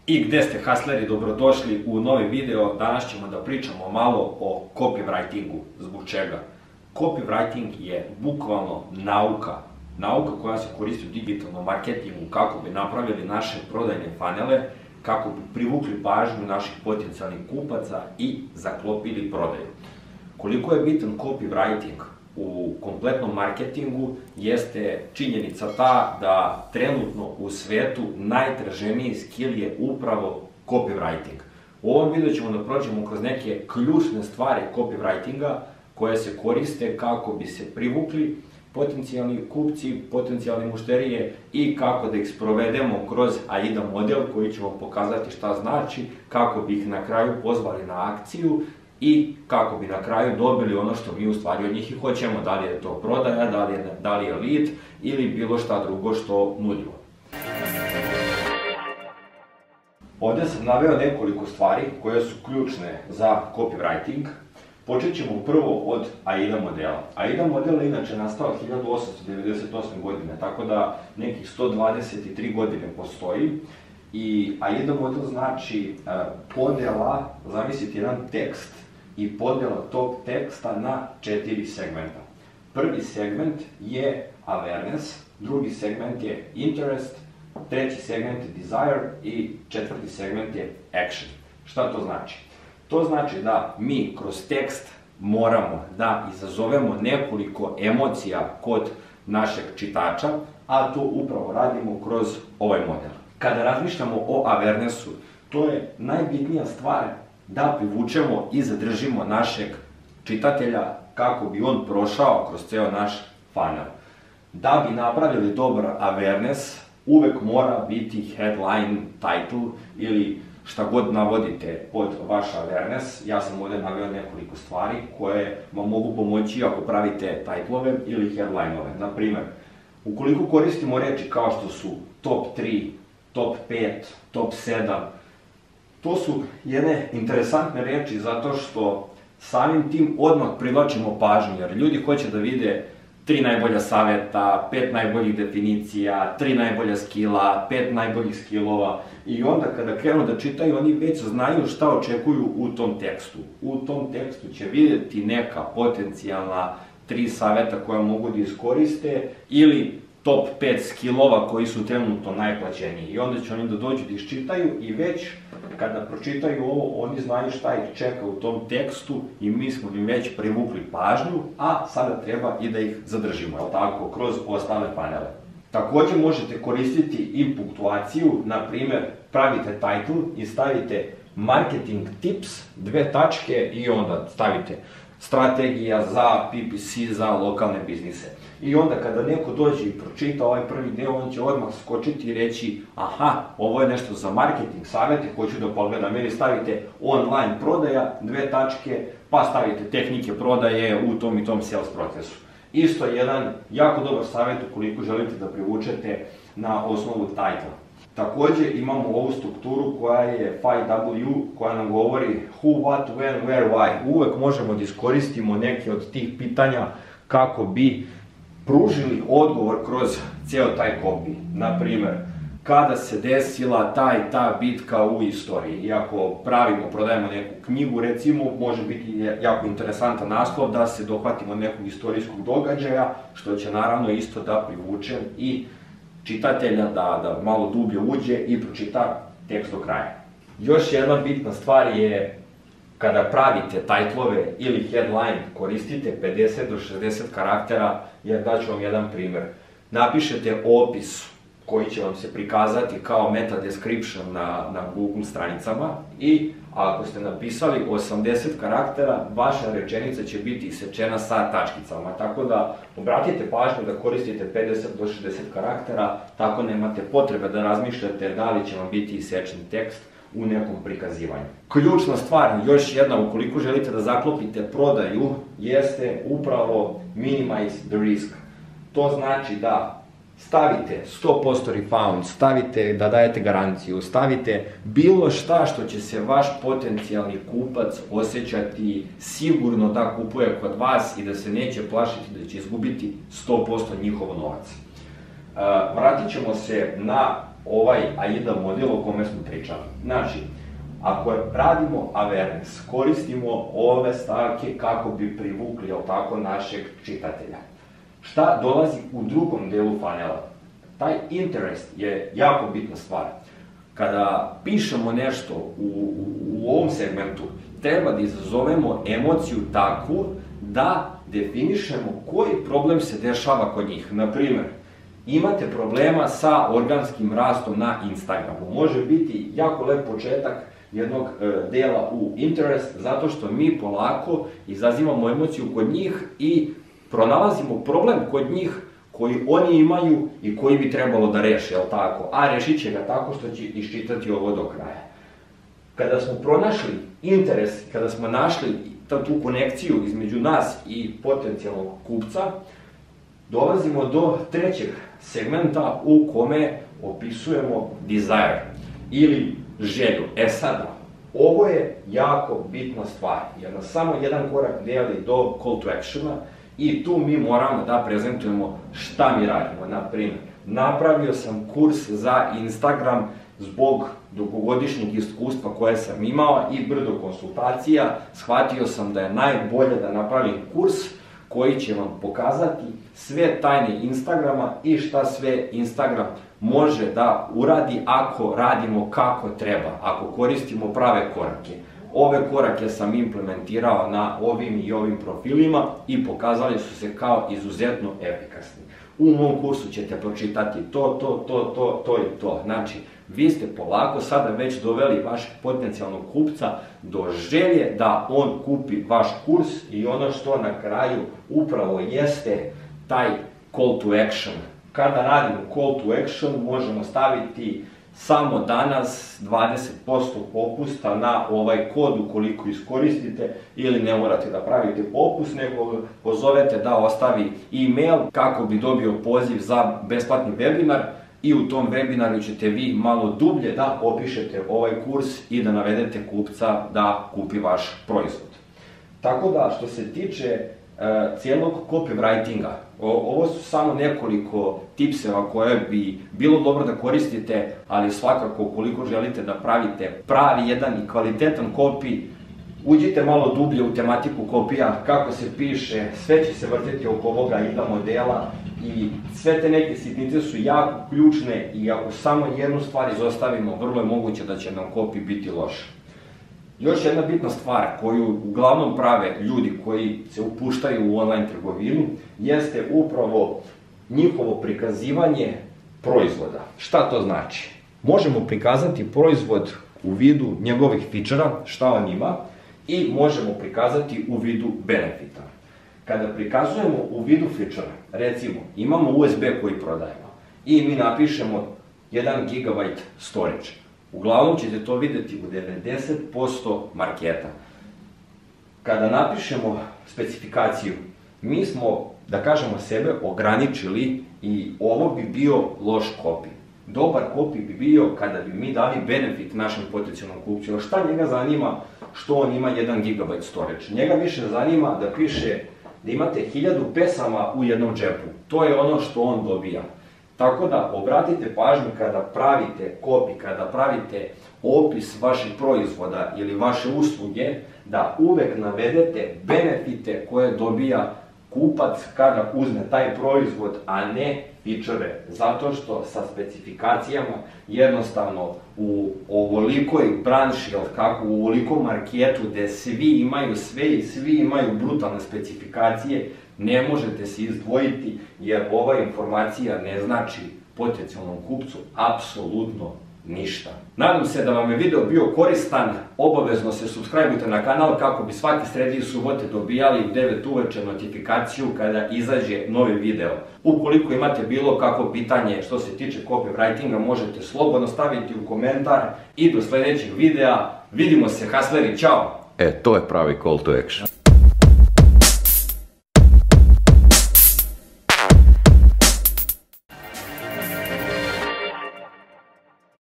I gde ste, hasleri, dobrodošli u novi video. Danas ćemo da pričamo malo o copywritingu. Zbog čega? Copywriting je bukvalno nauka. Nauka koja se koristi u digitalnom marketingu kako bi napravili naše prodajne funnele, kako bi privukli pažnju naših potencijalnih kupaca i zaklopili prodaju. Koliko je bitan copywriting u kompletnom marketingu jeste činjenica ta da trenutno u svetu najtraženiji skill je upravo copywriting. U ovom videu ćemo da prođemo kroz neke ključne stvari copywritinga koje se koriste kako bi se privukli potencijalni kupci, potencijalne mušterije i kako da ih sprovedemo kroz AIDA model koji će vam pokazati šta znači, kako bi ih na kraju pozvali na akciju i kako bi na kraju dobili ono što mi u stvari od njih i hoćemo, da li je to prodaja, da li je lead ili bilo šta drugo što nudimo. Ovdje sam naveo nekoliko stvari koje su ključne za copywriting. Počet ćemo prvo od AIDA modela. AIDA model je inače nastao 1898. godine, tako da nekih 123 godine postoji. I AIDA model znači podela, zamislite jedan tekst i podela tog teksta na 4 segmenta. Prvi segment je awareness, drugi segment je interest, treći segment je desire i četvrti segment je action. Šta to znači? To znači da mi kroz tekst moramo da izazovemo nekoliko emocija kod našeg čitača, a to upravo radimo kroz ovaj model. Kada razmišljamo o awarenessu, to je najbitnija stvar da privučemo i zadržimo našeg čitatelja kako bi on prošao kroz ceo naš funnel. Da bi napravili dobar awareness, uvek mora biti headline, title ili šta god navodite pod vaš awareness. Ja sam ovdje naveo nekoliko stvari koje vam mogu pomoći ako pravite titlove ili headline-ove. Naprimer, ukoliko koristimo reči kao što su top 3, top 5, top 7, to su jedne interesantne reči zato što samim tim odmah privlačimo pažnju, jer ljudi hoće da vide 3 najbolja saveta, 5 najboljih definicija, 3 najbolja skilla, 5 najboljih skillova i onda kada krenu da čitaju oni već znaju šta očekuju u tom tekstu. U tom tekstu će vidjeti neka potencijalna 3 saveta koja mogu da iskoriste ili top 5 skillova koji su trenutno najplaćeniji i onda će oni da dođu da iščitaju i već kada pročitaju ovo oni znaju šta ih čeka u tom tekstu i mi smo im već privukli pažnju, a sada treba i da ih zadržimo, jel tako, kroz ostale panele. Također možete koristiti i punktuaciju, na primer pravite title i stavite marketing tips, 2 tačke i onda stavite strategija za PPC, za lokalne biznise. I onda kada neko dođe i pročita ovaj prvi deo, on će odmah skočiti i reći aha, ovo je nešto za marketing, savjete, hoću da pogledam, ili stavite online prodaja, 2 tačke, pa stavite tehnike prodaje u tom i tom sales procesu. Isto jedan jako dobar savjet ukoliko želite da privučete na osnovu titla. Također imamo ovu strukturu koja je 5W, koja nam govori who, what, when, where, why. Uvek možemo da iskoristimo neke od tih pitanja kako bi pružili odgovor kroz ceo taj copy. Naprimer, kada se desila ta bitka u istoriji. I ako prodajemo neku knjigu, recimo, može biti jako interesantan naslov da se dohvatimo nekog istorijskog događaja, što će naravno isto da privuče i čitatelja da malo dublje uđe i pročita tekst do kraja. Još jedna bitna stvar je kada pravite titlove ili headline, koristite 50 do 60 karaktera, jer daću vam jedan primjer. Napišete opis koji će vam se prikazati kao meta description na Google stranicama i ako ste napisali 80 karaktera, vaša rečenica će biti isečena sa tačkicama. Tako da obratite pažnju da koristite 50 do 60 karaktera, tako nemate potrebe da razmišljate da li će vam biti isečen tekst u nekom prikazivanju. Ključna stvar, još jedna, ukoliko želite da zaklopite prodaju, jeste upravo minimize the risk. To znači da stavite 100% refund, stavite da dajete garanciju, stavite bilo šta što će se vaš potencijalni kupac osjećati sigurno da kupuje kod vas i da se neće plašiti da će izgubiti 100% njihov novac. Vratit ćemo se na ovaj AIDA model o kome smo pričali. Znači, ako radimo awareness, koristimo ove stavke kako bi privukli, jel tako, našeg čitatelja. Šta dolazi u drugom delu funnela? Taj interest je jako bitna stvar. Kada pišemo nešto u ovom segmentu, treba da izazovemo emociju takvu da definišemo koji problem se dešava kod njih. Naprimjer, imate problema sa organskim rastom na Instagramu. Može biti jako lep početak jednog dela u interest, zato što mi polako izazivamo emociju kod njih i pronalazimo problem kod njih koji oni imaju i koji bi trebalo da reše, jel tako? A rešit će ga tako što će iščitati ovo do kraja. Kada smo pronašli interes, kada smo našli tu konekciju između nas i potencijalnog kupca, dolazimo do trećeg segmenta u kome opisujemo desire ili želju. E sada, ovo je jako bitna stvar, jer nas samo jedan korak deli do call to actiona i tu mi moramo da prezentujemo šta mi radimo. Naprimjer, napravio sam kurs za Instagram zbog dugogodišnjeg iskustva koje sam imao i brdo konsultacija, shvatio sam da je najbolje da napravim kurs koji će vam pokazati sve tajne Instagrama i šta sve Instagram može da uradi ako radimo kako treba, ako koristimo prave korake. Ove korake sam implementirao na ovim i ovim profilima i pokazali su se kao izuzetno efikasni. U mom kursu ćete pročitati to i to. Znači, vi ste polako sada već doveli vašeg potencijalnog kupca do želje da on kupi vaš kurs i ono što na kraju upravo jeste taj call to action. Kada radimo call to action možemo staviti samo danas 20% popusta na ovaj kod ukoliko iskoristite ili ne morate da pravite popust, nego pozovete da ostavi e-mail kako bi dobio poziv za besplatni webinar i u tom webinaru ćete vi malo dublje da opišete ovaj kurs i da navedete kupca da kupi vaš proizvod. Tako da, što se tiče cijelog copywritinga, ovo su samo nekoliko tipseva koje bi bilo dobro da koristite, ali svakako ukoliko želite da pravite pravi jedan i kvalitetan copy, uđite malo dublje u tematiku kopija, kako se piše, sve će se vrteti oko ovoga AIDA modela i sve te neke sitnice su jako ključne i ako samo jednu stvar izostavimo, vrlo je moguće da će nam copy biti loš. Još jedna bitna stvar koju uglavnom prave ljudi koji se upuštaju u online trgovinu jeste upravo njihovo prikazivanje proizvoda. Šta to znači? Možemo prikazati proizvod u vidu njegovih fičera, šta on ima, i možemo prikazati u vidu benefita. Kada prikazujemo u vidu fičera, recimo imamo USB koji prodajemo i mi napišemo 1 GB storage. Uglavnom ćete to videti u 90% marketa. Kada napišemo specifikaciju, mi smo, da kažemo, sebe ograničili i ovo bi bio loš copy. Dobar copy bi bio kada bi mi dali benefit našem potencijalnom kupcu. Šta njega zanima što on ima 1 GB storage? Njega više zanima da piše da imate 1000 pesama u jednom džepu. To je ono što on dobija. Tako da obratite pažnju kada pravite copy, kada pravite opis vašeg proizvoda ili vaše usluge, da uvek navedete benefite koje dobija kupac kada uzme taj proizvod, a ne fičere. Zato što sa specifikacijama jednostavno u ovolikoj branši, u ovolikom marketu gde svi imaju sve i svi imaju brutalne specifikacije, ne možete se izdvojiti jer ova informacija ne znači potencijalnom kupcu apsolutno ništa. Nadam se da vam je video bio koristan, obavezno se subscribeujte na kanal kako bi svake srede i subote dobijali u 9 uveče notifikaciju kada izađe novi video. Ukoliko imate bilo kakvo pitanje što se tiče copywritinga, možete slobodno staviti u komentar i do sledećeg videa. Vidimo se, hasleri, ćao! To je pravi call to action.